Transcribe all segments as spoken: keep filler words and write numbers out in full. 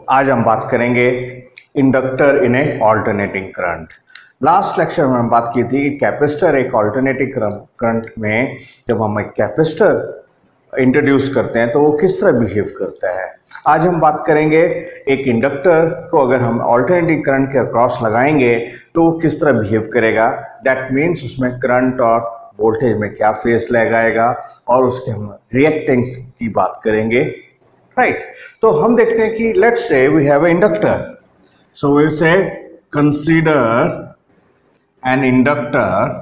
आज हम बात करेंगे inductor in a alternating current. Last lecture में हम बात की थी कि कैपेसिटर एक ऑल्टरनेटिंग करंट में जब हम एक कैपेसिटर इंट्रोड्यूस करते हैं तो वो किस तरह बिहेव करता है। आज हम बात करेंगे एक इंडक्टर को अगर हम ऑल्टरनेटिंग करंट के अक्रॉस लगाएंगे तो वो किस तरह बिहेव करेगा। दैट मीन्स उसमें करंट और वोल्टेज में क्या फेस लगाएगा और उसके हम रिएक्टेंस की बात करेंगे। Right right. तो हम देखते हैं कि let's say we have a inductor, so we say consider an inductor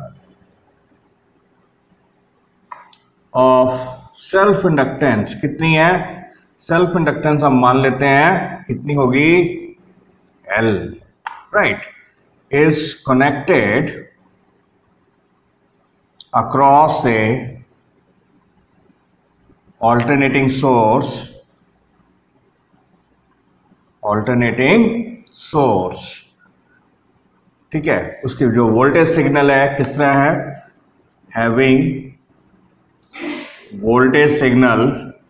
of self inductance. कितनी है सेल्फ इंडक्टेंस? हम मान लेते हैं कितनी होगी, L, right, is connected across a alternating source alternating source ठीक है। उसकी जो वोल्टेज सिग्नल है किस तरह है, having voltage signal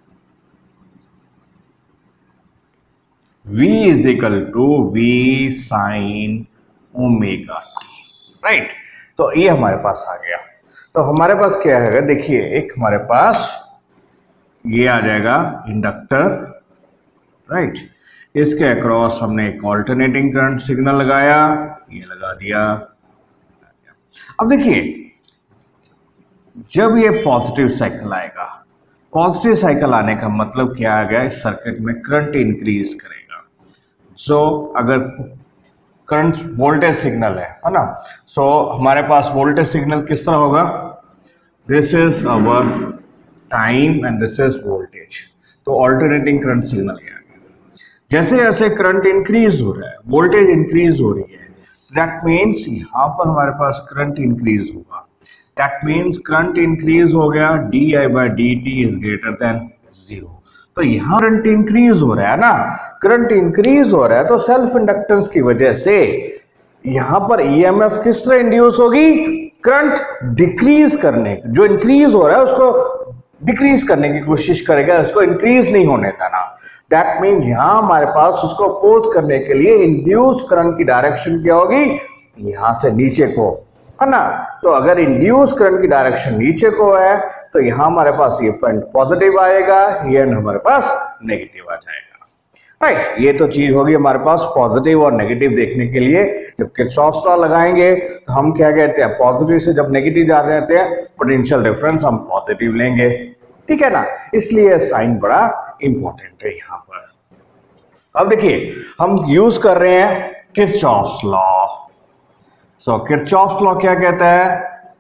V is equal to V sine omega T. Right, तो ये हमारे पास आ गया। तो हमारे पास क्या है, देखिए एक हमारे पास ये आ जाएगा इंडक्टर, राइट right. इसके अक्रॉस हमने एक ऑल्टरनेटिंग करंट सिग्नल लगाया, ये लगा दिया। अब देखिए जब ये पॉजिटिव साइकिल आएगा, पॉजिटिव साइकिल आने का मतलब क्या आ गया, इस सर्किट में करंट इंक्रीज करेगा। सो so, अगर करंट वोल्टेज सिग्नल है है ना, सो so, हमारे पास वोल्टेज सिग्नल किस तरह होगा, this is our time and this is voltage. तो ऑल्टरनेटिंग करंट सिग्नल है। जैसे जैसे करंट इंक्रीज हो रहा है, वोल्टेज इंक्रीज हो रही है, दैट मीन्स यहां पर हमारे पास करंट इंक्रीज होगा। दैट मीन्स करंट इंक्रीज हो गया, d i by d t is greater than zero. तो यहां करंट इंक्रीज हो रहा है ना, करंट इंक्रीज हो रहा है तो सेल्फ इंडक्टेंस की वजह से यहां पर ईएमएफ किस तरह इंड्यूस होगी, करंट डिक्रीज करने, जो इंक्रीज हो रहा है उसको डिक्रीज करने की कोशिश करेगा, उसको इंक्रीज नहीं होने देना। दैट मीन्स यहां हमारे पास उसको अपोज करने के लिए इंड्यूस करंट की डायरेक्शन क्या होगी, यहां से नीचे को, है ना। तो अगर इंड्यूस करंट की डायरेक्शन नीचे को है तो यहां हमारे पास ये पॉइंट पॉजिटिव आएगा, ये हमारे पास नेगेटिव आ जाएगा। Right right. ये तो चीज होगी हमारे पास पॉजिटिव और नेगेटिव देखने के लिए। जब किरचॉफ्स लॉ लगाएंगे तो हम क्या कहते हैं, पॉजिटिव से जब नेगेटिव जा रहे थे पोटेंशियल डिफरेंस हम पॉजिटिव लेंगे, ठीक है ना। इसलिए साइन बड़ा इंपॉर्टेंट है यहां पर। अब देखिए हम यूज कर रहे हैं Kirchhoff's law. So Kirchhoff's law क्या कहता है,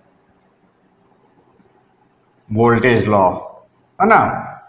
वोल्टेज लॉ, है ना।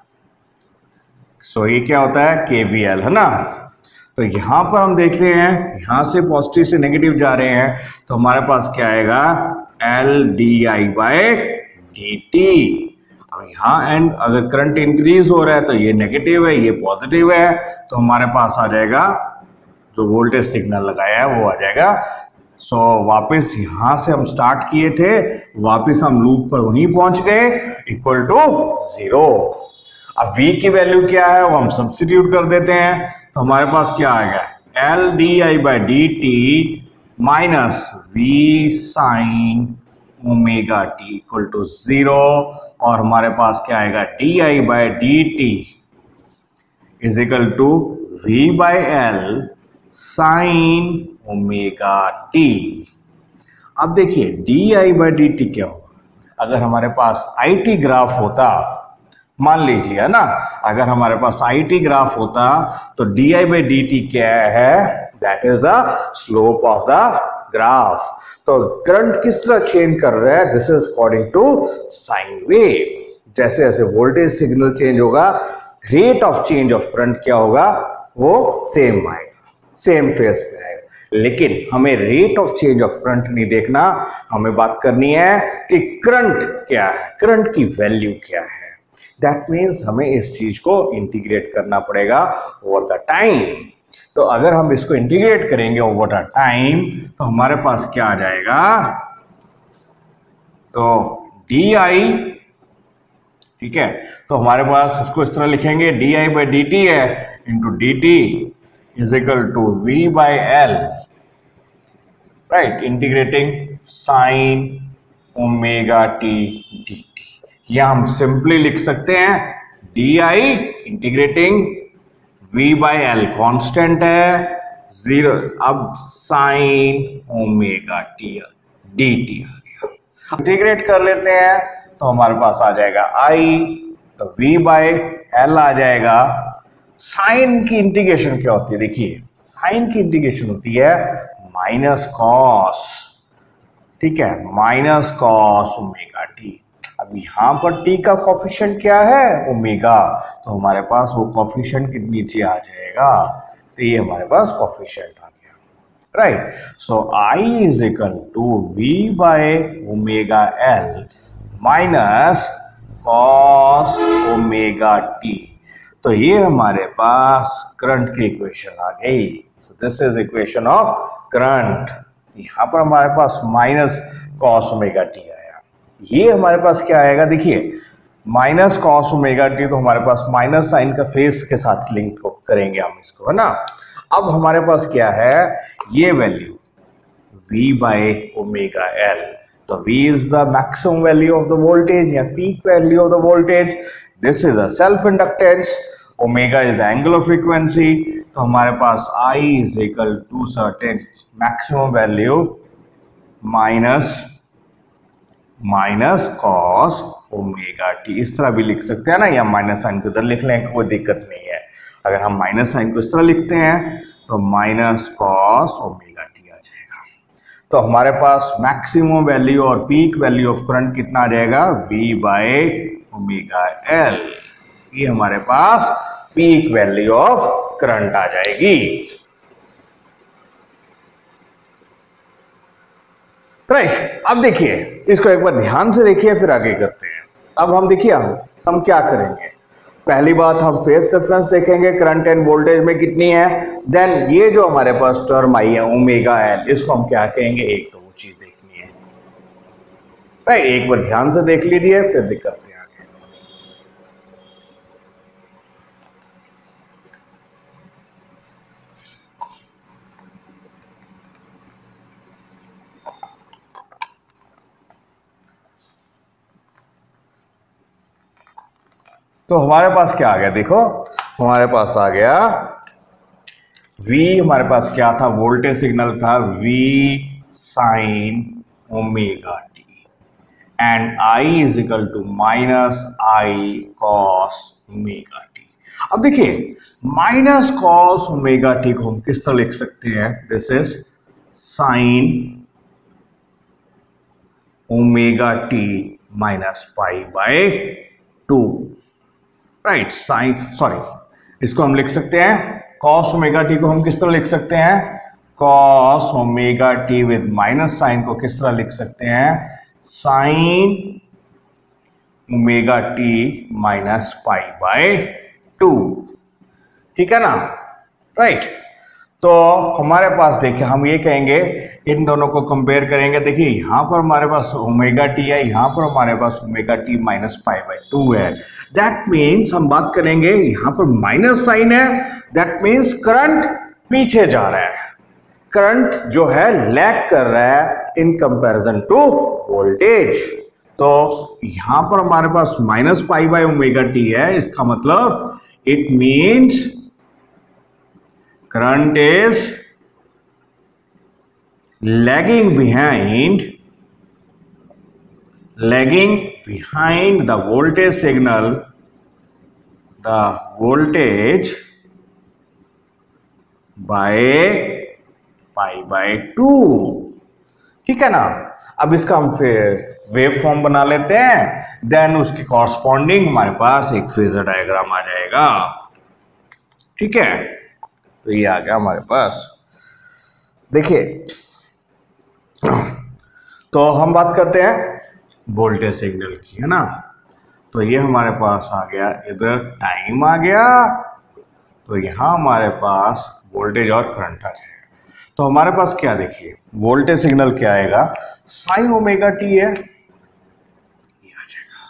सो so, ये क्या होता है, केवीएल, है ना। तो यहां पर हम देख रहे हैं यहां से पॉजिटिव से नेगेटिव जा रहे हैं तो हमारे पास क्या आएगा, L d i by d T. अब यहाँ एंड अगर करंट इंक्रीज हो रहा है तो ये नेगेटिव है, ये पॉजिटिव है, तो हमारे पास आ जाएगा जो वोल्टेज सिग्नल लगाया है वो आ जाएगा। सो so, वापस यहां से हम स्टार्ट किए थे, वापस हम लूप पर वहीं पहुंच गए, इक्वल टू जीरो। अब V की वैल्यू क्या है वो हम सब्स्टिट्यूट कर देते हैं, तो हमारे पास क्या आएगा, L d i by d t minus V sine omega t equal to zero. और हमारे पास क्या आएगा, d i by d t is equal to V by L sine omega T. अब देखिए d i by d t क्या होगा, अगर हमारे पास आई टी ग्राफ होता, मान लीजिए, है ना, अगर हमारे पास आई टी ग्राफ होता तो d i by d t क्या है, that is the slope of the graph. तो करंट किस तरह चेंज कर रहा है, this is according to sine wave. जैसे जैसे वोल्टेज सिग्नल चेंज होगा, rate of change of current क्या होगा, वो सेम आएगा, सेम फेज पे आएगा। लेकिन हमें rate of change of current नहीं देखना, हमें बात करनी है कि करंट क्या है, करंट की वैल्यू क्या है। दैट मीन्स हमें इस चीज को इंटीग्रेट करना पड़ेगा ओवर द टाइम। तो अगर हम इसको इंटीग्रेट करेंगे ओवर द टाइम तो हमारे पास क्या आ जाएगा, तो डी आई, ठीक है, तो हमारे पास इसको इस तरह लिखेंगे, d i by d t है into d t is equal to V by L, right, integrating sine omega T D t. या हम सिंपली लिख सकते हैं d i integrating V by L, constant है जीरो, अब sine omega T D t आ गया। इंटीग्रेट कर लेते हैं तो हमारे पास आ जाएगा आई, तो v बाय एल आ जाएगा। साइन की इंटीग्रेशन क्या होती है, देखिए साइन की इंटीग्रेशन होती है माइनस कॉस, ठीक है, माइनस कॉस ओमेगा टी। अब यहां पर t का कॉफिशिएंट क्या है, ओमेगा, तो हमारे पास वो कॉफिशिएंट नीचे आ जाएगा, तो ये हमारे पास कॉफिशिएंट आ गया, right. So I is equal to V by omega L minus cos omega t. तो ये हमारे पास करंट की इक्वेशन आ गई। So this is equation of current. यहां पर हमारे पास माइनस कॉस ओमेगा टी आया, ये हमारे पास क्या आएगा, देखिए माइनस कॉस ओमेगा टी, तो हमारे पास माइनस साइन का फेस के साथ लिंक करेंगे हम इसको, है ना। अब हमारे पास क्या है, ये value v by omega L, तो v is the maximum value of the voltage या peak value of the voltage, this is a self inductance, omega is the angular frequency, तो हमारे पास I is equal to certain maximum value minus minus cos omega t, इस तरह भी लिख सकते हैं ना, या माइनस साइन को इधर लिख लें, कोई दिक्कत नहीं है। अगर हम माइनस साइन को इस तरह लिखते हैं तो माइनस कॉस ओमेगा टी आ जाएगा। तो हमारे पास मैक्सिमम वैल्यू और पीक वैल्यू ऑफ करंट कितना आ जाएगा, V बाय ओमेगा एल, ये हमारे पास पीक वैल्यू ऑफ करंट आ जाएगी, राइट right। अब देखिए इसको एक बार ध्यान से देखिए, फिर आगे करते हैं। अब हम देखिए हम हम क्या करेंगे, पहली बात हम फेज डिफरेंस देखेंगे करंट एंड वोल्टेज में कितनी है, देन ये जो हमारे पास टर्म आई है ओमेगा एल, इसको हम क्या कहेंगे, एक तो वो चीज देखनी है, राइट right। एक बार ध्यान से देख लीजिए, फिर दिक्कत है आगे। तो हमारे पास क्या आ गया, देखो हमारे पास आ गया V, हमारे पास क्या था, वोल्टेज सिग्नल था V sine omega T, and I is equal to minus I cos omega T. अब देखिए माइनस कॉस ओमेगा टी को हम किस तरह लिख सकते हैं, this is sine omega T minus pi by two, right, sine sorry इसको हम लिख सकते हैं कॉस ओमेगा टी को हम किस तरह लिख सकते हैं, cos omega T with minus sine को किस तरह लिख सकते हैं, sine omega T minus pi by two, ठीक है ना, राइट। तो हमारे पास देखिए हम ये कहेंगे, इन दोनों को कंपेयर करेंगे, देखिए यहां पर हमारे पास ओमेगा टी है, यहां पर हमारे पास omega T minus pi by two है, दैट मीन्स हम बात करेंगे यहां पर माइनस साइन है, दैट मीन्स करंट पीछे जा रहा है, करंट जो है लैग कर रहा है इन कंपैरिजन टू वोल्टेज। तो यहां पर हमारे पास minus pi by omega T है, इसका मतलब it means current is lagging behind lagging behind the voltage signal, the voltage by pi by two, ठीक है ना। अब इसका हम फिर वेव फॉर्म बना लेते हैं, देन उसके कॉरस्पॉन्डिंग हमारे पास एक फेजर डायग्राम आ जाएगा, ठीक है। तो ये आ गया हमारे पास, देखिए तो हम बात करते हैं वोल्टेज सिग्नल की, है ना। तो ये हमारे पास आ गया, इधर टाइम आ गया, तो यहां हमारे पास वोल्टेज और करंट आ जाएगा। तो हमारे पास क्या, देखिए वोल्टेज सिग्नल क्या आएगा, साइन ओमेगा टी है, ये आ जाएगा,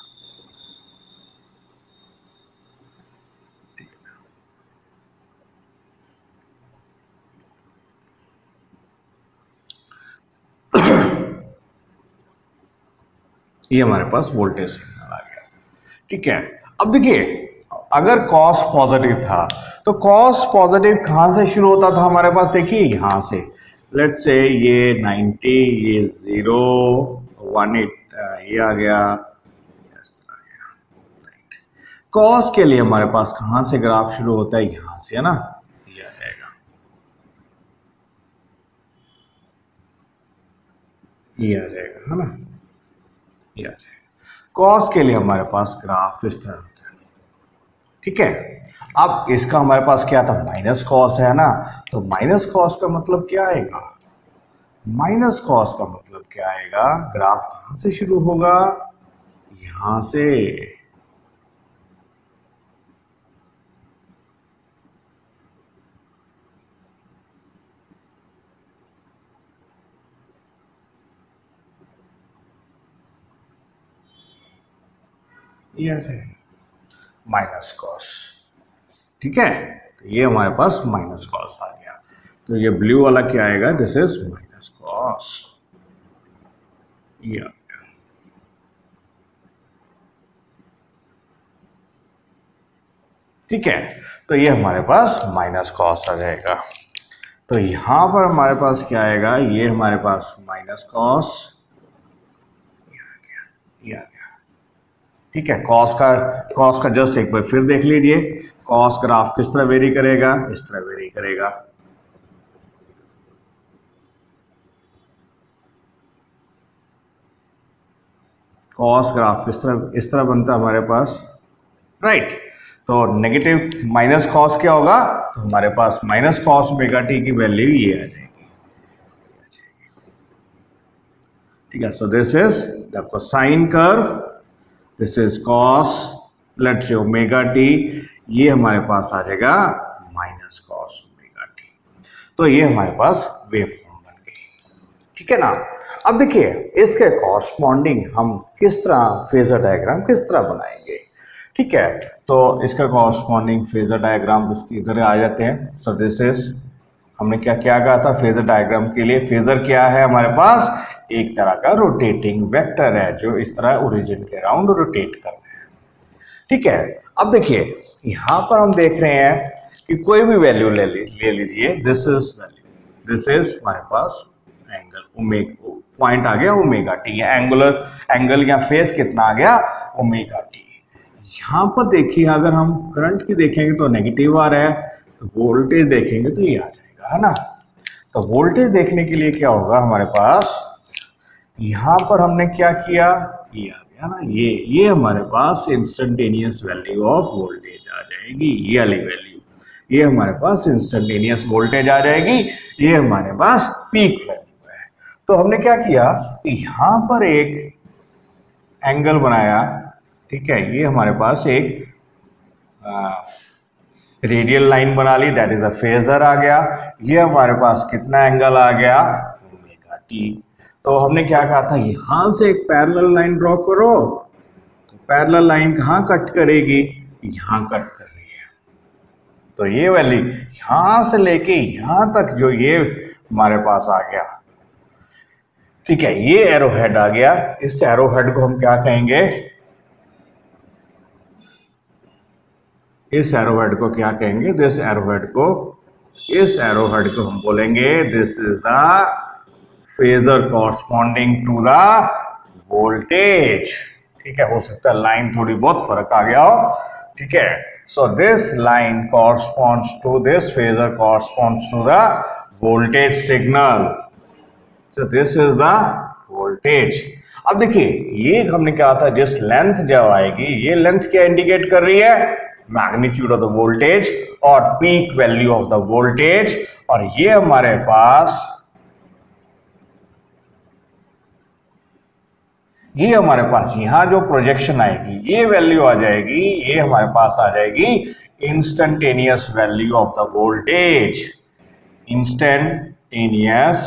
ये हमारे पास वोल्टेज सिग्नल आ गया। ठीक है, अब देखिए अगर कॉस पॉजिटिव था तो कॉस पॉजिटिव कहाँ से शुरू होता था हमारे पास, देखिए यहाँ से, लेट्स से ये नाइन्टी, ये जीरो, वन एट, ये आ गया, कॉस के लिए हमारे पास कहाँ से ग्राफ शुरू होता है, यहाँ से, है ना, ये आ जाएगा, ये आ जाएगा, है ना, ये आ जाएगा। कॉस के लिए हमारे पास ग्राफ इस तरह होता है। ठीक है, अब इसका हमारे पास क्या था, माइनस कॉस है ना, तो माइनस कॉस का मतलब क्या आएगा, माइनस कॉस का मतलब क्या आएगा, ग्राफ कहां से शुरू होगा, यहां से, ये माइनस कॉस। ठीक है, तो ये हमारे पास माइनस कॉस आ गया, तो ये ब्लू वाला क्या आएगा, दिस इज माइनस कॉस, ये आ गया। ठीक है, तो ये हमारे पास माइनस कॉस आ जाएगा। तो यहां पर हमारे पास क्या आएगा, ये हमारे पास माइनस कॉस, ये आ गया, ये आ गया। ठीक है, कॉस का कॉस का जस्ट एक बार फिर देख लीजिए, कॉस ग्राफ किस तरह वेरी करेगा, इस तरह वेरी करेगा। कॉस ग्राफ इस तरह इस तरह बनता है हमारे पास, राइट। तो नेगेटिव माइनस कॉस क्या होगा, तो हमारे पास माइनस कॉस ओमेगा टी की वैल्यू ये आ जाएगी। ठीक है, so this is the cosine curve, this is cos, let's say omega T, ये हमारे पास आ जाएगा माइनस कॉस ओमेगा टी। तो ये हमारे पास वेव फॉर्म बन गई। ठीक है ना, अब देखिए इसके कॉरस्पॉन्डिंग हम किस तरह फेजर डायग्राम किस तरह बनाएंगे। ठीक है, तो इसका कॉरस्पॉन्डिंग फेजर डायग्राम इसकी इधर आ जाते हैं। सो दिस इज, हमने क्या क्या कहा था फेजर डायग्राम के लिए, फेजर क्या है हमारे पास, एक तरह का रोटेटिंग वेक्टर है जो इस तरह ओरिजिन के अराउंड रोटेट कर रहे हैं। ठीक है, अब देखिए यहां पर हम देख रहे हैं कि कोई भी वैल्यू ले ली ले लीजिए, this is value, this is हमारे पास एंगल ओमेगा, पॉइंट आ गया ओमेगा टी, एंगुलर एंगल या फेस कितना आ गया, ओमेगा टी। यहां पर देखिए अगर हम करंट की देखेंगे तो नेगेटिव आ रहा है, तो वोल्टेज देखेंगे तो ये आ जाएगा, है ना। तो वोल्टेज देखने के लिए क्या होगा हमारे पास, यहां पर हमने क्या किया, ये आ गया ना, ये ये हमारे पास इंस्टेंटेनियस वैल्यू ऑफ वोल्टेज आ जाएगी, ये वाली वैल्यू, ये हमारे पास इंस्टेंटेनियस वोल्टेज आ जाएगी, ये हमारे पास पीक वैल्यू है। तो हमने क्या किया, यहां पर एक एंगल बनाया। ठीक है, ये हमारे पास एक रेडियल लाइन बना ली, दैट इज अ फेजर आ गया। ये हमारे पास कितना एंगल आ गया, ओमेगा टी। तो हमने क्या कहा था, यहां से एक पैरेलल लाइन ड्रॉ करो, तो पैरेलल लाइन कहाँ कट करेगी, यहां कट कर रही है। तो ये वैल्यू यहां से लेके यहां तक जो ये हमारे पास आ गया, ठीक है, ये एरो हेड आ गया। इस एरो हेड को हम क्या कहेंगे, इस एरो हेड को क्या कहेंगे, दिस एरो हेड को, इस एरो हेड को हम बोलेंगे this is the phasor corresponding to the voltage. ठीक है, हो सकता है लाइन थोड़ी बहुत फर्क आ गया हो। ठीक है, so this line corresponds to this phasor corresponds to the voltage signal, so this is the voltage. अब देखिए ये हमने कहा था जिस लेंथ जब आएगी, ये लेंथ क्या इंडिकेट कर रही है, मैग्नीट्यूड ऑफ द वोल्टेज और peak value of the voltage. और ये हमारे पास ये हमारे पास यहां जो प्रोजेक्शन आएगी, ये वैल्यू आ जाएगी, ये हमारे पास आ जाएगी instantaneous value of the voltage, instantaneous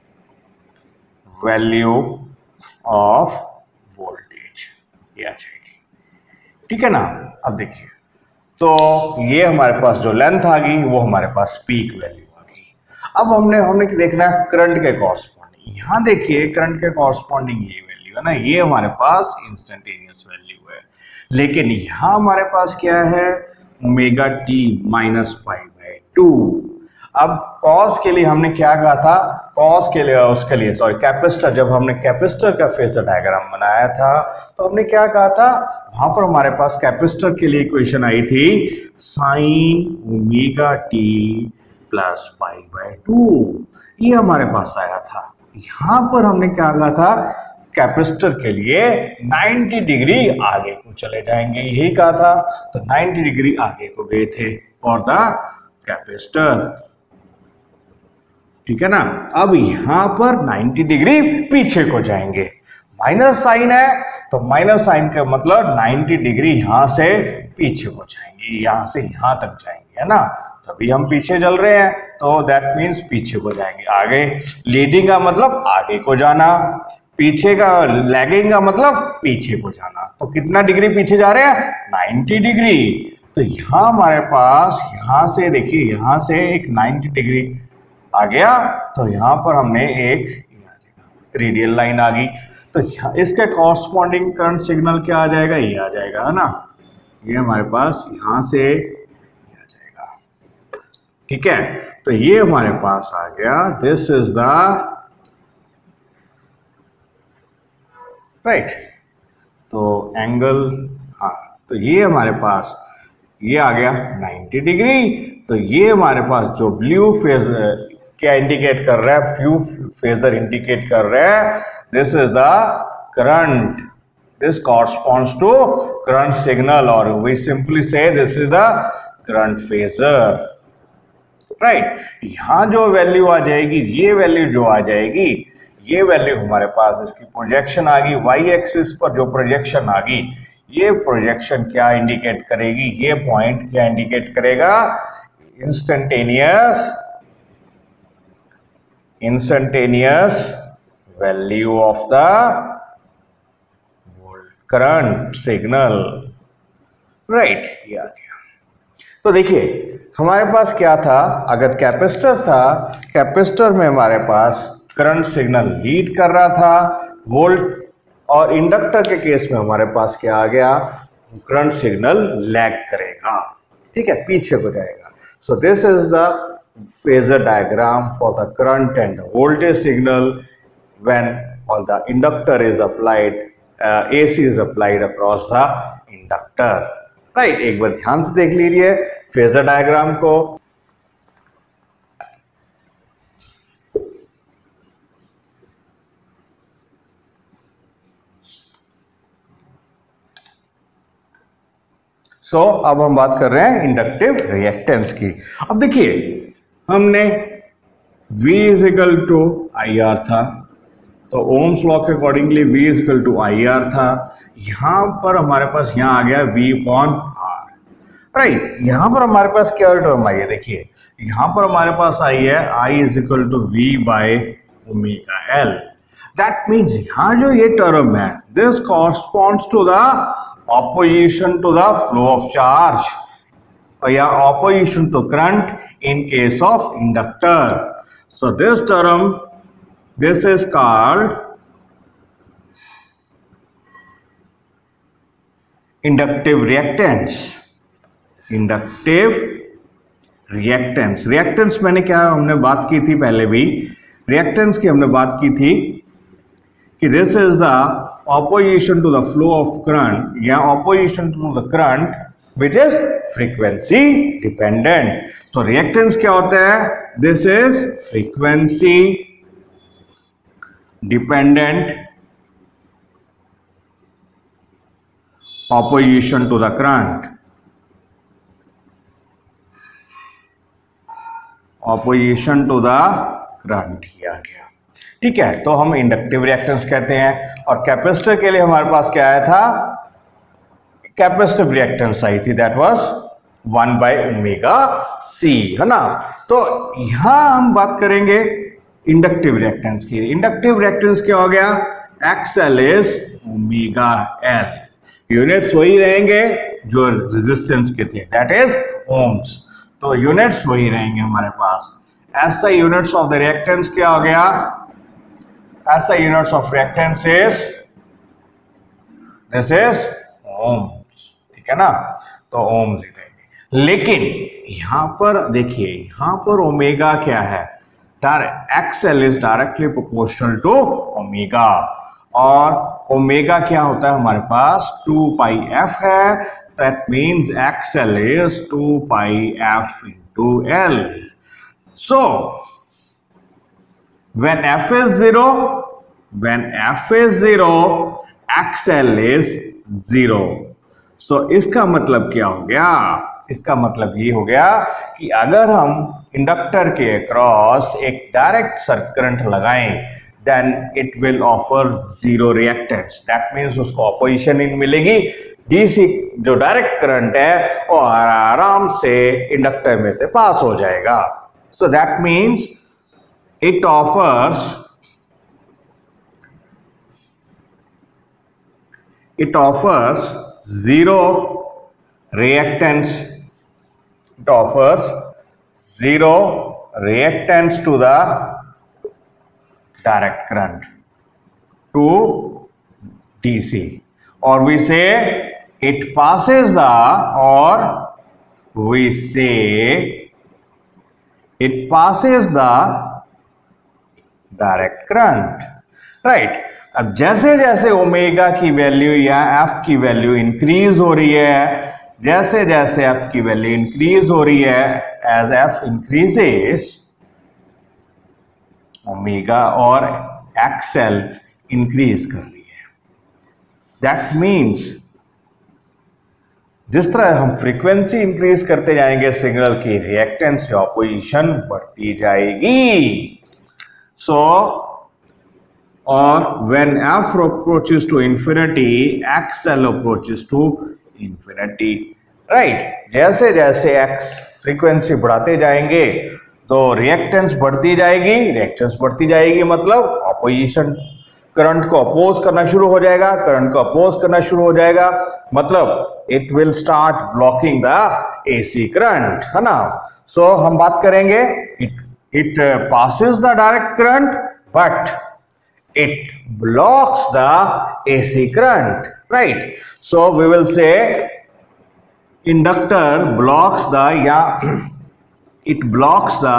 value of voltage, ये आ जाएगी। ठीक है ना। अब देखिए, तो ये हमारे पास जो लेंथ आ गई वो हमारे पास पीक वैल्यू आ गई। अब हमने हमने देखना है करंट के कॉरस्पॉन्डिंग। यहां देखिए करंट के कॉरस्पॉन्डिंग ये वैल्यू वैल्यू है ना, ये हमारे पास इंस्टेंटेनियस वैल्यू है। लेकिन यहां हमारे पास क्या है, omega T minus pi by two. अब कॉस के लिए हमने क्या कहा था, कॉस के लिए उसके लिए सॉरी कैपेसिटर, जब हमने कैपेसिटर का फेजर डायग्राम बनाया था तो हमने क्या कहा था, वहां पर हमारे पास कैपेसिटर के लिए इक्वेशन आई थी sine omega T plus pi by two, ये हमारे पास आया था। यहां पर हमने क्या कहा था, कैपेसिटर के लिए नब्बे डिग्री आगे को चले जाएंगे, यही कहा था। तो नब्बे डिग्री आगे को गए थे फॉर द कैपेसिटर, ठीक है ना। अब यहां पर नब्बे डिग्री पीछे को जाएंगे, माइनस साइन है तो माइनस साइन का मतलब नब्बे डिग्री यहां से पीछे को जाएंगे, यहां से यहां तक जाएंगे, है ना। तभी हम पीछे चल रहे हैं, तो दैट मीन्स पीछे को जाएंगे। आगे लीडिंग का मतलब आगे को जाना, पीछे का लैगिंग का मतलब पीछे को जाना। तो कितना डिग्री पीछे जा रहे हैं, नब्बे डिग्री। तो यहां हमारे पास यहां से देखिए, यहां से एक नब्बे डिग्री आ गया, तो यहां पर हमने एक रेडियल लाइन आ गई, तो इसके कॉरस्पॉन्डिंग करंट सिग्नल क्या आ जाएगा, ये आ जाएगा, है ना। ये हमारे पास यहां से ये आ जाएगा, ठीक है। तो ये हमारे पास आ गया, दिस इज द राइट। तो एंगल, हाँ, तो ये हमारे पास ये आ गया नब्बे डिग्री। तो ये हमारे पास जो ब्लू फेज क्या इंडिकेट कर रहा है, फ्यू फेजर इंडिकेट कर रहा है, this is the current, this corresponds to current signal, और we simply say this is the current phasor, right. यहां जो वैल्यू आ जाएगी, ये वैल्यू जो आ जाएगी, ये वैल्यू हमारे पास इसकी प्रोजेक्शन आ गई, वाई एक्सिस पर जो प्रोजेक्शन आ गई, ये प्रोजेक्शन क्या इंडिकेट करेगी, ये पॉइंट क्या इंडिकेट करेगा, instantaneous instantaneous value of the current signal, right. ये आ गया। तो देखिए हमारे पास क्या था, अगर कैपेसिटर था, कैपेसिटर में हमारे पास करंट सिग्नल लीड कर रहा था, वोल्ट, और इंडक्टर के केस में हमारे पास क्या आ गया, करंट सिग्नल लैग करेगा, ठीक है, पीछे को जाएगा। So this is the phasor diagram for the current and the voltage signal when all the inductor is applied, AC is applied across the inductor, right. एक बार ध्यान से देख लीजिए फेजर डायग्राम को। सो so, अब हम बात कर रहे हैं इंडक्टिव रिएक्टेंस की। अब देखिए हमने V is equal to I R था, तो ओम्स लॉ के accordingly V is equal to I R था। यहां पर हमारे पास यहां आ गया V अपॉन आर, राइट। यहां पर हमारे पास क्या टर्म आई है, देखिए यहां पर हमारे पास आई है I is equal to V by omega L. That means यहां जो ये टर्म है, this corresponds to the opposition to the flow of charge, or yeah, opposition to current in case of inductor. So this term, this is called inductive reactance. Inductive reactance. Reactance मैंने क्या हमने बात की थी पहले भी, reactance की हमने बात की थी कि this is the opposition to the flow of current, या opposition to the current which is frequency dependent. तो reactance क्या होता है, this is frequency dependent opposition to the current, opposition to the current, ये आ गया, ठीक है। तो हम इंडक्टिव रिएक्टेंस कहते हैं। और कैपेसिटर के लिए हमारे पास क्या आया था, कैपेसिटिव रिएक्टेंस आई थी, that was one by omega C, है ना। तो यहां हम बात करेंगे इंडक्टिव रिएक्टेंस की। इंडक्टिव रिएक्टेंस क्या हो गया, X L is omega L, units वही रहेंगे जो रेजिस्टेंस के थे, दैट इज ओम्स। तो यूनिट्स वही रहेंगे हमारे पास। ऐसा यूनिट्स ऑफ द रिएक्टेंस क्या हो गया, ऐसा units of reactance is this is ohms, ठीक है ना, तो ओम्स ही रहेंगे। लेकिन यहां पर देखिए, यहां पर ओमेगा क्या है, XL is directly proportional to omega, और ओमेगा क्या होता है हमारे पास, टू पाई एफ है, that means XL is two pi F into L. So when f is zero, when f is zero, xl is zero. so इसका मतलब क्या हो गया, इसका मतलब ये हो गया कि अगर हम इंडक्टर के अक्रॉस एक डायरेक्ट सर्किट करंट लगाएं, then it will offer zero reactance, that means उसको अपोजिशन इन मिलेगी, डीसी जो डायरेक्ट करंट है वो आराम से इंडक्टर में से पास हो जाएगा। So that means it offers it offers zero reactance, it offers zero reactance to the direct current to D C, or we say it passes the, or we say it passes the direct current, right. अब जैसे जैसे omega की value या F की value increase हो रही है, जैसे जैसे एफ की वैल्यू इंक्रीज हो रही है, एज एफ इंक्रीजेस ओमेगा और एक्सएल इंक्रीज कर रही है। दैट मीन्स जिस तरह हम फ्रीक्वेंसी इंक्रीज करते जाएंगे सिग्नल की, रिएक्टेंस या ऑपोजिशन बढ़ती जाएगी। So, or when f approaches to infinity, xl approaches to infinity, right? जैसे जैसे x फ्रीक्वेंसी बढ़ाते जाएंगे तो रिएक्टेंस बढ़ती जाएगी, रिएक्टेंस बढ़ती जाएगी मतलब ऑपोजिशन करंट को अपोज करना शुरू हो जाएगा, करंट को अपोज करना शुरू हो जाएगा, मतलब it will start blocking the AC current, है ना। सो so, हम बात करेंगे it It uh, passes the direct current, but it blocks the A C current, right? So we will say inductor blocks the, yeah, it blocks the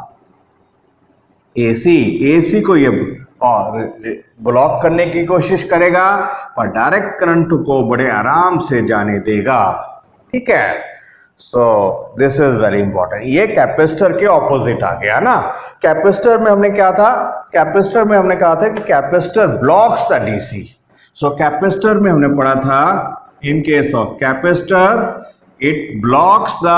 A C. A C को ये और block करने की कोशिश करेगा, पर direct current को बड़े आराम से जाने देगा, ठीक है। So this is very important. ये कैपेसिटर के ऑपोजिट आ गया ना। कैपेसिटर में हमने क्या था, कैपेसिटर में हमने कहा था कि capacitor blocks the DC. So capacitor में हमने पढ़ा था, in case of capacitor it blocks the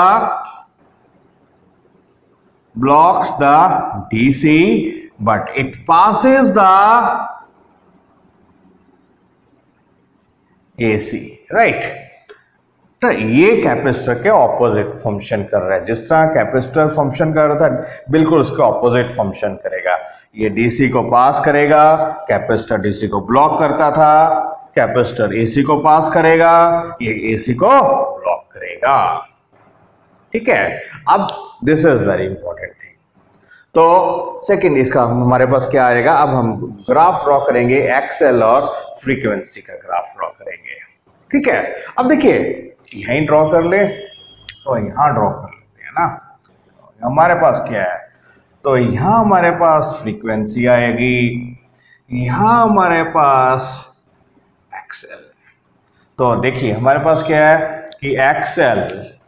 blocks the D C, but it passes the A C, right? तो ये कैपेसिटर के ऑपोजिट फंक्शन कर रहा है। जिस तरह कैपेसिटर फंक्शन कर रहा था, बिल्कुल उसके ऑपोजिट फंक्शन करेगा। ये डीसी को पास करेगा, कैपेसिटर डीसी को ब्लॉक करता था, कैपेसिटर एसी को पास करेगा, ये एसी को ब्लॉक करेगा, ठीक है। अब this is very important thing. तो सेकंड इसका हमारे पास क्या आएगा, अब हम ग्राफ ड्रॉ करेंगे, एक्सएल और फ्रीक्वेंसी का ग्राफ ड्रॉ करेंगे, ठीक है। अब देखिए यहीं ड्रॉ कर ले तो यहां ड्रॉ कर लेते हैं ना। तो हमारे पास क्या है, तो यहां हमारे पास फ्रीक्वेंसी आएगी, यहां हमारे पास एक्सएल। तो देखिए हमारे पास क्या है कि एक्सएल,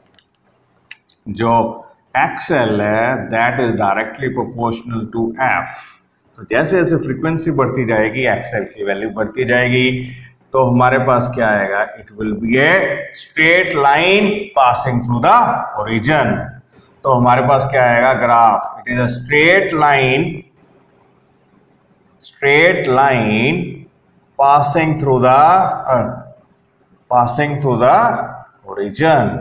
जो एक्सएल है that is directly proportional to F. तो जैसे जैसे फ्रीक्वेंसी बढ़ती जाएगी एक्सएल की वैल्यू बढ़ती जाएगी। तो हमारे पास क्या आएगा, it will be a straight line passing through the origin. तो हमारे पास क्या आएगा graph, it is a straight line, straight line passing through the passing through the origin,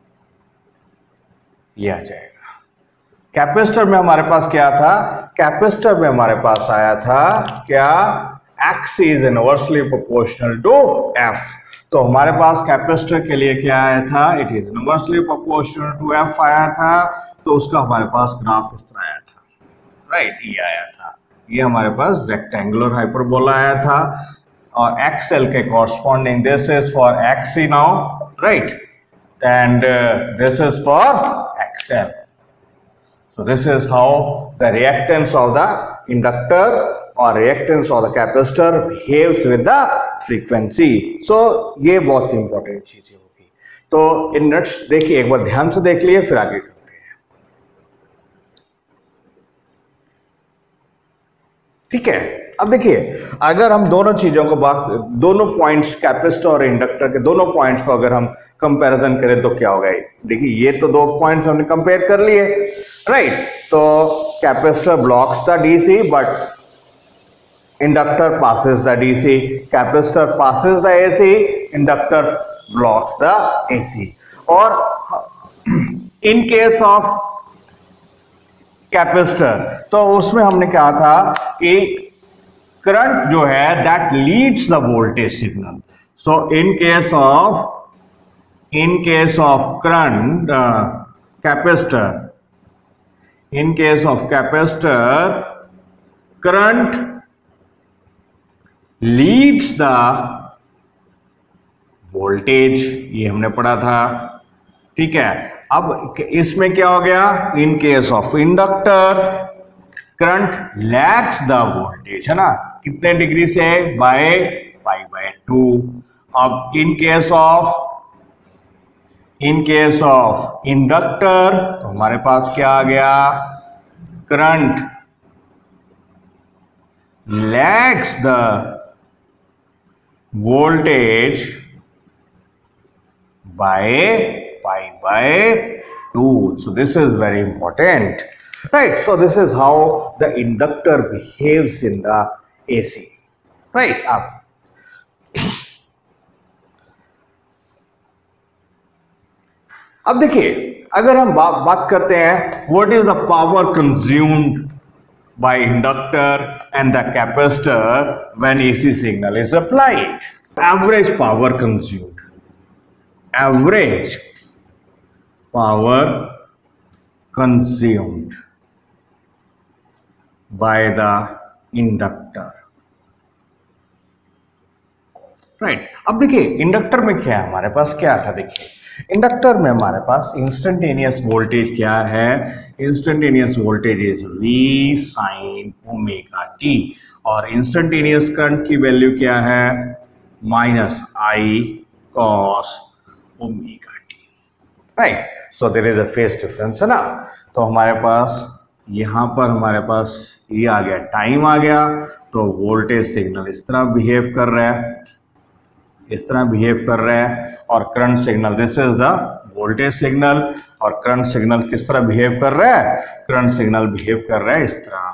ये आ जाएगा। कैपेसिटर में हमारे पास क्या था, कैपेसिटर में हमारे पास आया था क्या, X is inversely proportional to F। तो हमारे पास कैपेसिटर के लिए क्या आया था, it is inversely proportional to F आया था। तो उसका हमारे पास ग्राफ इस तरह आया था, राइट, ये आया था। ये हमारे पास रेक्टेंगुलर हाइपरबोला आया था। और एक्सएल के corresponding, this is for XC now, right, and this is for XL. So this is how the reactance of the inductor or reactance of the capacitor behaves with the frequency. So ये बहुत important चीजें होगी. तो इन nuts देखिए, एक बार ध्यान से देख लिए, फिर आगे करते हैं. ठीक है. अब देखिए, अगर हम दोनों चीजों को बात, दोनों पॉइंट्स कैपेसिटर और इंडक्टर के दोनों पॉइंट्स को अगर हम कंपैरिजन करें तो क्या होगा. देखिए, ये तो दो पॉइंट्स हमने कंपेयर कर लिए, राइट. तो capacitor blocks the DC but inductor passes the D C, capacitor passes the A C, inductor blocks the A C. और in case of capacitor, तो उसमें हमने कहा था कि करंट जो है that leads the voltage signal. So in case of in case of current uh, capacitor, in case of capacitor, current leads the voltage, ये हमने पढ़ा था. ठीक है. अब इसमें क्या हो गया, in case of inductor current lags the voltage, है ना, कितने डिग्री से, बाय पाई बाय टू. अब in case of in case of inductor तो हमारे पास क्या आ गया, current lags the voltage by pi by two. So this is very important, right? So this is how the inductor behaves in the A C, right? अब अब देखिए, अगर हम बा, बात करते हैं what is the power consumed by inductor and the capacitor when A C signal is applied. Average power consumed. Average power consumed by the inductor. Right. अब देखिए, इंडक्टर में क्या है, हमारे पास क्या था. देखिए, इंडक्टर में हमारे पास इंस्टेंटेनियस वोल्टेज क्या है, instantaneous voltage is V sine omega T, और इंस्टेंटेनियस करंट की वैल्यू क्या है, minus I cos omega T, right. So there is a phase difference, है ना. तो हमारे पास यहां पर हमारे पास ये आ गया, टाइम आ गया, तो वोल्टेज सिग्नल इस तरह बिहेव कर रहा है, इस तरह बिहेव कर रहा है, और current signal, this is the voltage signal, और करंट सिग्नल किस तरह बिहेव कर रहा है, करंट सिग्नल बिहेव कर रहा है इस तरह.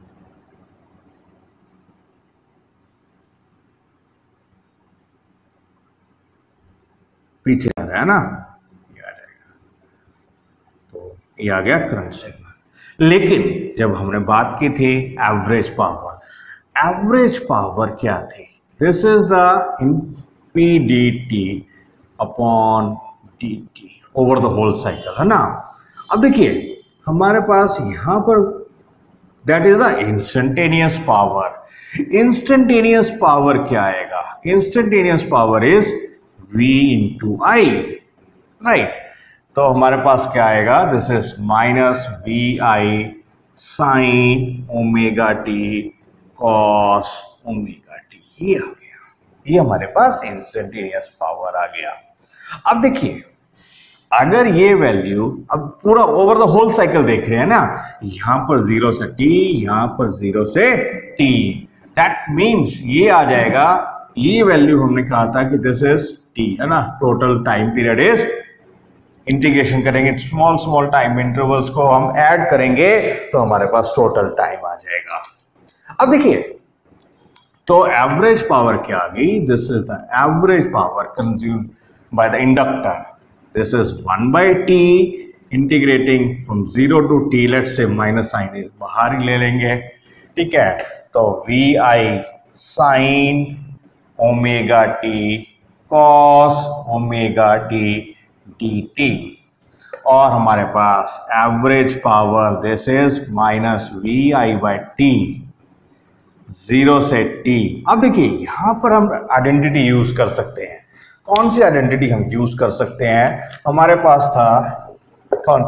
पीछे आ रहा है ना, ये आ जाएगा, तो ये आ गया करंट सिग्नल. लेकिन जब हमने बात की थी एवरेज पावर, एवरेज पावर क्या थी, this is the P dt upon dt over the whole cycle, है ना. अब देखिए, हमारे पास यहां पर that is the instantaneous power. Instantaneous power क्या आएगा, instantaneous power is V into I, right. तो हमारे पास क्या आएगा, this is minus V I sine omega T cos omega T. ये आ गया, ये हमारे पास इंस्टेंटेनियस पावर आ गया. अब देखिए, अगर ये वैल्यू, अब पूरा ओवर द होल साइकिल देख रहे हैं ना, यहां पर जीरो से टी, यहां पर जीरो से टी, दैट मींस ये आ जाएगा, ये वैल्यू हमने कहा था कि दिस इज टी, है ना. Total time period is, integration करेंगे, स्मॉल स्मॉल टाइम इंटरवल्स को हम ऐड करेंगे तो हमारे पास टोटल टाइम आ जाएगा. अब देखिए, तो एवरेज पावर क्या आ गई, this is the average power consumed by the inductor, this is one by T integrating from zero to T, let's say minus sine is बाहर ही ले लेंगे, ठीक है. तो V I sine omega T cos omega T D T, और हमारे पास average power this is minus V I by T zero से टी। अब देखिए यहां पर हम आइडेंटिटी यूज कर सकते हैं। कौन सी आइडेंटिटी हम यूज कर सकते हैं? हमारे पास था कौन,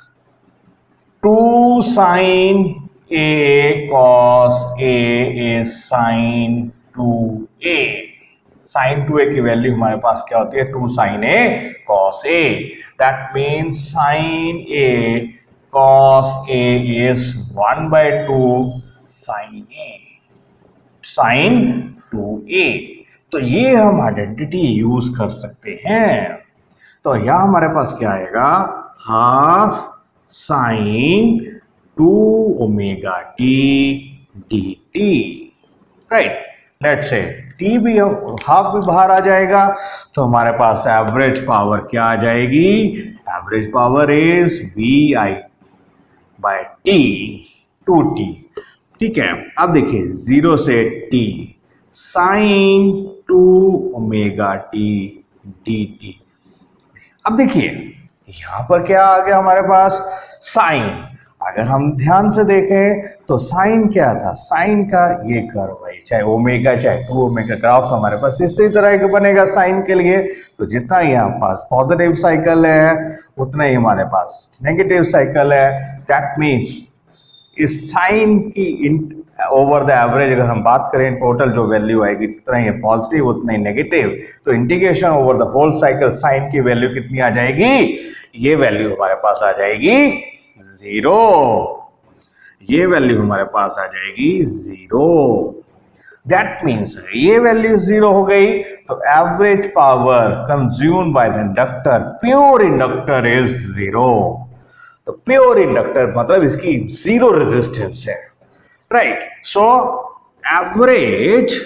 two sine A cos A is sine two A. Sine two A की वैल्यू हमारे पास क्या होती है? Two sine A cos A. That means sine A cos A is one by two sine A, sine two A. तो ये हम identity use कर सकते हैं। तो यहां हमारे पास क्या आएगा? Half sine two omega T D T. Right, let's say T भी हाफ भी बाहर आ जाएगा, तो हमारे पास एवरेज पावर क्या आ जाएगी? Average power is V I by T, two T. ठीक है, अब देखिए जीरो से T sine two omega T D T. अब देखिए यहां पर क्या आ गया हमारे पास? साइन। अगर हम ध्यान से देखें तो साइन क्या था? साइन का ये कर्व है, चाहे ओमेगा चाहे टू ओमेगा, ग्राफ तो हमारे पास इसी तरह का बनेगा साइन के लिए। तो जितना ही हमारे पास पॉजिटिव साइकिल है उतना ही हमारे पास नेगेटिव साइकिल है। दैट मीन्स इस साइन की ओवर द एवरेज अगर हम बात करें, टोटल जो वैल्यू आएगी जितना ही पॉजिटिव उतना ही नेगेटिव, तो integration over the whole cycle sine की वैल्यू कितनी आ जाएगी? ये वैल्यू हमारे पास आ जाएगी जीरो। ये वैल्यू हमारे पास आ जाएगी जीरो। दैट मीन्स ये वैल्यू जीरो हो गई, तो average power consumed by the inductor, pure inductor is zero. तो प्योर इंडक्टर मतलब इसकी जीरो रेजिस्टेंस है। Right, so average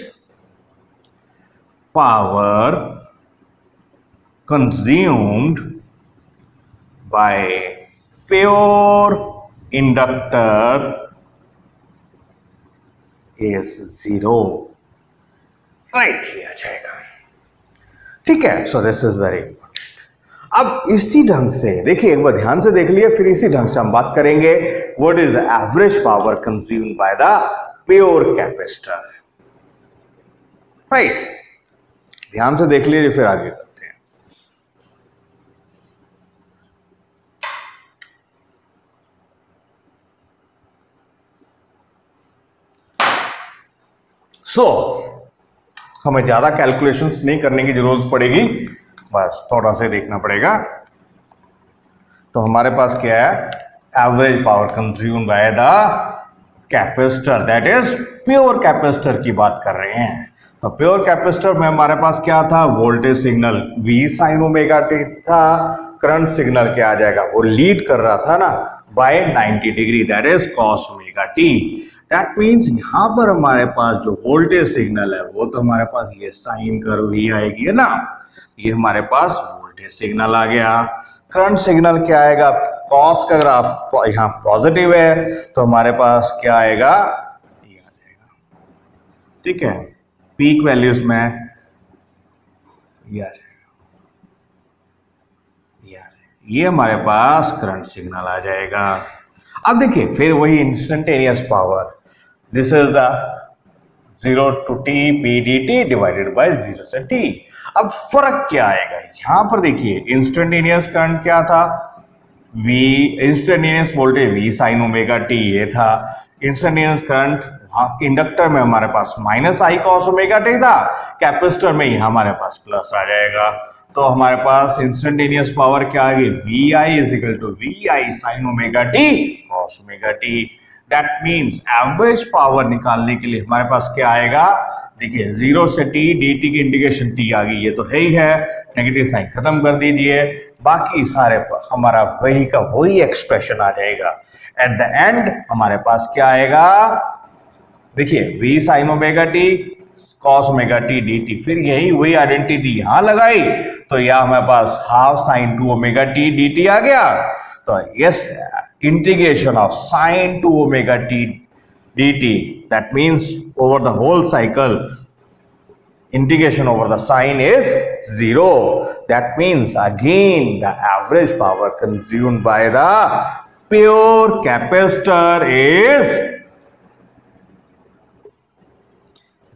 power consumed by pure inductor is zero. Right, ये आ जाएगा। ठीक है, so this is very important. अब इसी ढंग से देखिए, एक बार ध्यान से देख लिए, फिर इसी ढंग से हम बात करेंगे what is the average power consumed by the pure capacitor. Right, ध्यान से देख लीजिए, फिर आगे करते हैं। सो so, हमें ज्यादा कैलकुलेशंस नहीं करने की जरूरत पड़ेगी, बस थोड़ा सा देखना पड़ेगा। तो हमारे पास क्या है? Average power consumed by the capacitor, that is pure capacitor की बात कर रहे हैं। तो प्योर कैपेसिटर में हमारे पास क्या था? Voltage signal V sine omega t था। करंट सिग्नल क्या आ जाएगा? वो लीड कर रहा था ना by ninety degree, that is cos omega t. That means यहां पर हमारे पास जो वोल्टेज सिग्नल है वो तो हमारे पास ये साइन कर्व ही आएगी, है ना। ये हमारे पास वोल्टेज सिग्नल आ गया। करंट सिग्नल क्या आएगा? कॉस का ग्राफ यहाँ पॉजिटिव है, तो हमारे पास क्या आएगा? ये आ जाएगा। ठीक है, पीक वैल्यूज में ये आ जाएगा, ये आ जाएगा। ये हमारे पास करंट सिग्नल आ जाएगा। अब देखिए फिर वही instantaneous power, this is the zero to t p d t divided by zero से टी। अब फर्क क्या आएगा? यहां पर देखिए इंस्टेंटेनियस करंट क्या था? V, instantaneous voltage V sine omega T ये था। इंस्टेंटेनियस करंट इंडक्टर में हमारे पास minus I cos omega t था, कैपेसिटर में यहां हमारे पास प्लस आ जाएगा। तो हमारे पास इंस्टेंटेनियस पावर क्या आ गई? V I is equal to V I sine omega T cos omega t. That means average power निकालने के लिए हमारे पास क्या आएगा? देखिए जीरो से टी डी टी की इंटीग्रेशन टी आ गई, ये तो है ही है, नेगेटिव साइन खत्म कर दीजिए, बाकी सारे हमारा वही का वही एक्सप्रेशन आ जाएगा। एट द एंड हमारे पास क्या आएगा? देखिए V sine omega T cos omega T D t, फिर यही वही आइडेंटिटी यहां लगाई, तो यह हमारे पास half sine two omega T D t आ गया। तो yes, integration of sine two omega t dt, that means over the whole cycle integration over the sine is zero. That means again the average power consumed by the pure capacitor is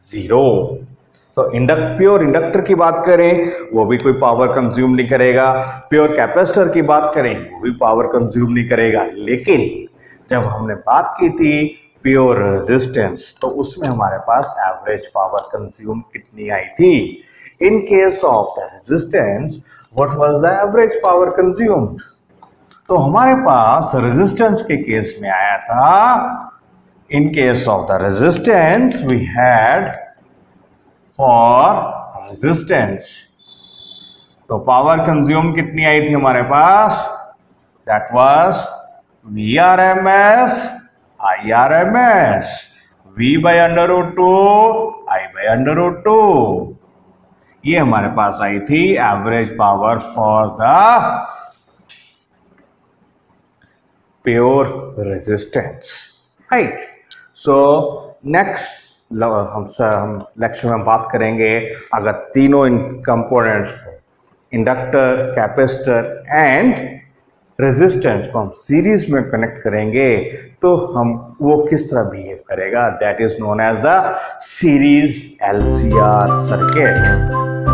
zero. तो induct pure inductor की बात करें वो भी कोई power consume नहीं करेगा, pure capacitor की बात करें वो भी पावर कंज्यूम नहीं करेगा। लेकिन जब हमने बात की थी प्योर रेजिस्टेंस, तो उसमें हमारे पास एवरेज पावर कंज्यूम कितनी आई थी? In case of the resistance what was the average power consumed? तो हमारे पास रेजिस्टेंस के केस में आया था, in case of the resistance we had for resistance, तो पावर कंज्यूम कितनी आई थी हमारे पास? That was V R M S I R M S, V by under root two I by under root two. ये हमारे पास आई थी average power for the pure resistance, right. So next हम हम लेक्चर में बात करेंगे, अगर तीनों इन कंपोनेंट्स को इंडक्टर, कैपेसिटर एंड रेजिस्टेंस को हम सीरीज में कनेक्ट करेंगे तो हम वो किस तरह बिहेव करेगा, that is known as the series L C R circuit.